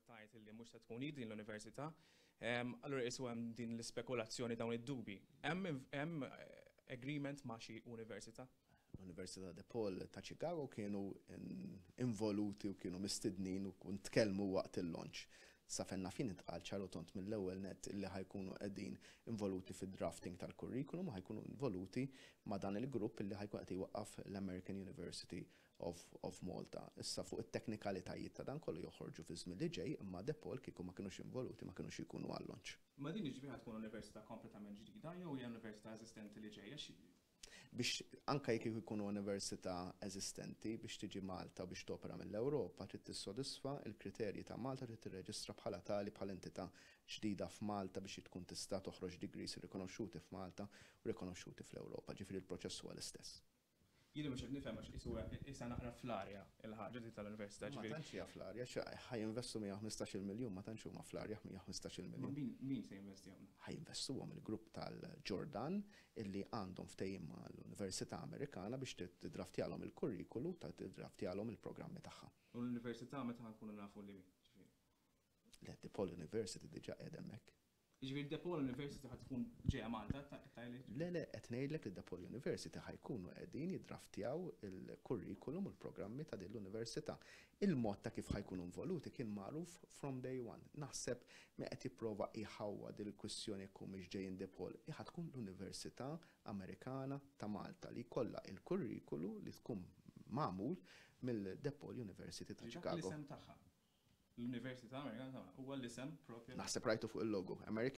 tajt li mhux se tkun din l-università, allura iswa hemm din l-ispekulazzjoni dawn id-dubi. Hemm agreement ma' xi università? L-Università DePaul ta' Chicago kienu involuti u kienu mistednin u tkellmu waqt il-launch. Sa fenna fin intqal ċaru tont mill-ewwel net illi ħajkunu qegħdin involuti fid-drafting tal-curriculum, ħajkunu involuti ma' dan il-grupp illi ħajkun qed iwaqqaf l-American University of Malta. Issa fuq it-teknikalitajiet ta' dan kollu joħorġu fi żmien li ġej, imma DePaul kieku ma kinux involuti ma kinux ikunu għall-launch. Ma din ġifieri tkun università kompletament ġdida jew hija università eżistenti li ġejja biex anka jekk jkunu università eżistenti biex tiġi Malta biex topera mill-Ewropa trid tissodisfa l-kriterji ta' Malta trid tirreġistra bħala tali bħal entità ġdida f'Malta biex tkun tista' toħroġ degrees rikonoxxuti f'Malta u rikonoxxuti fl-Ewropa, ġifieri l-proċess huwa l-istess. Jiena mhux qed nifhem għax issa naqra fl-arja il-ħaġa di tal-università ġifieri. Ma tantx hija fl-arja, ħajinvestu 115 miljun, ma tantx huma fl-arja 115 miljun. Min se jinvestihom? Ħajinvestuhom il-grupp tal-Ġordan illi għandhom ftehim mal-Università Amerikana biex tidraftjalhom il-kurrikulu tidraftjalhom il-programmi tagħha. U l-università meta ħankunu nafu li min ġifieri? Le DePaul University diġà qiegħed hemmhekk. Ġifieri DePaul University ħad tkun ġejja Malta tajli? Le, qed ngħidlek li DePaul University ħajkunu qegħdin jiddraftjaw il-kurrikulum u l-programmi ta' din l-università. Il-mod ta' kif ħajkunu involuti kien magħruf from day one. Naħseb ma qed jipprova iħawwad il-kwistjoni jekk mhix ġejjin DePaul. Ħad tkun l-Università Amerikana ta' Malta li jkollha il-kurrikulu li tkun magħmul mill-DePaul University ta' Chicago. L-isem tagħha. L-Università Amerikana huwa l-isem propju. Naħseb rajtu fuq il-logo.